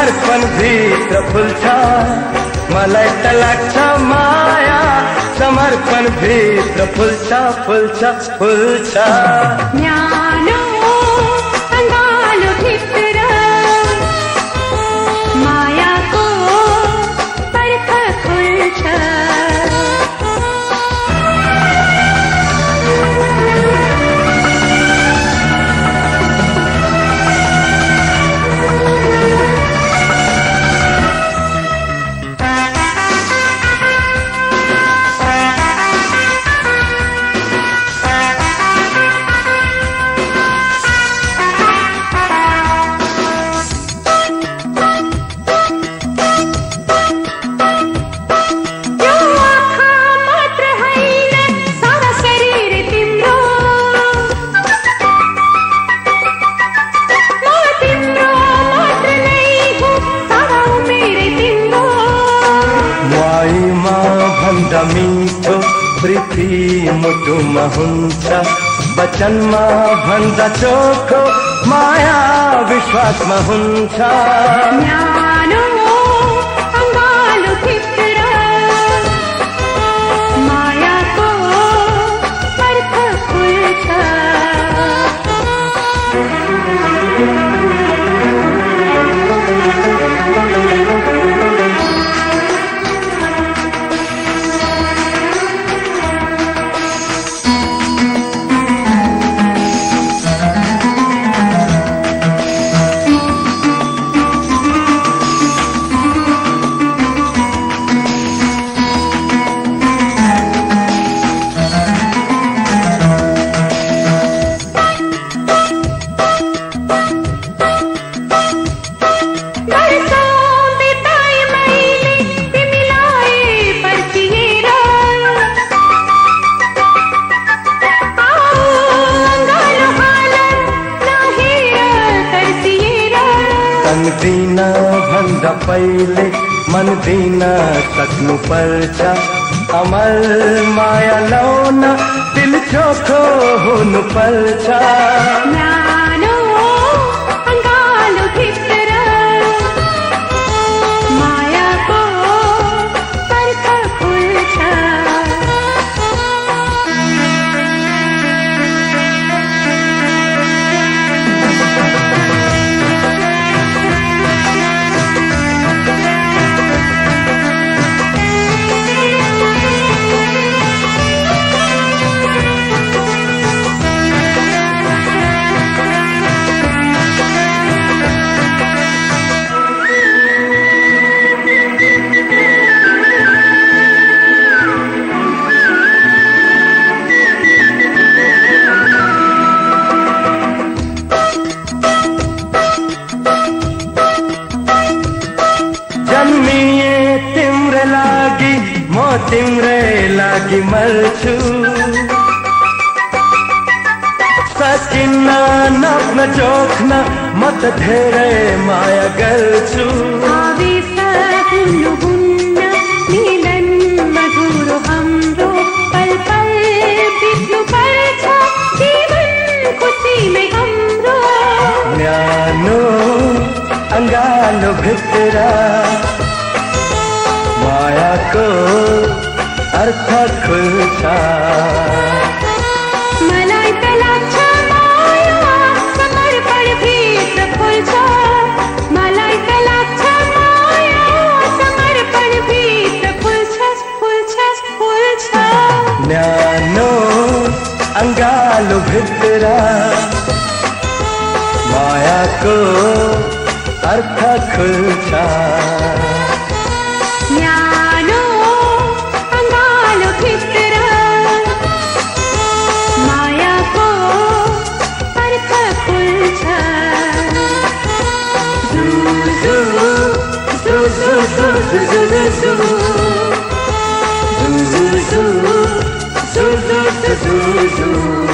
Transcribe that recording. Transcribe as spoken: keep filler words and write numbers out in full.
समर्पण भित्र फुल्छ मलाई त लाग्छ माया समर्पण भित्र फुल्छ फुल्छ फुल्छ न्यानो अङ्गालो भित्र मायाको पर्ख खुल्छ मिठो प्रीति मुटुमा हुन्छ वचनमा भन्दा चोखो माया विश्वासमा हुन्छ न्यानो अङ्गालो भित्र मायाको पर्ख खुल्छ दिन भन्दा पहिले मन दिन सक्नु पर्छ अमर माया लाउन दिल चोखो हुनु पर्छ न्यानो अङ्गालो भित्र मायाको पर्ख खुल्छ जन्मिए तिम्रै लागि म तिम्रै लागि मर्छु सकिन्न नप्न जोख्न म त धेरै माया गर्छु आवेश हुनुहुन्न मिलन मधुरो हाम्रो पल पल बित्नु पर्छ जीवन खुसीमै हाम्रो न्यानो अङ्गालो भित्र मायाको अर्थ खुल्छ मलाई त लाग्छ माया समर्पण भित्र फुल्छ मलाई त लाग्छ माया समर्पण भित्र फुल्छ फुल्छ फुल्छ न्यानो अङ्गालो भित्र मायाको अर्थ खुल्छ न्यानो अङ्गालो भित्र मायाको पर्ख खुल्छ जु जु जु जु जु जु जु जु जु जु जु जु जु जु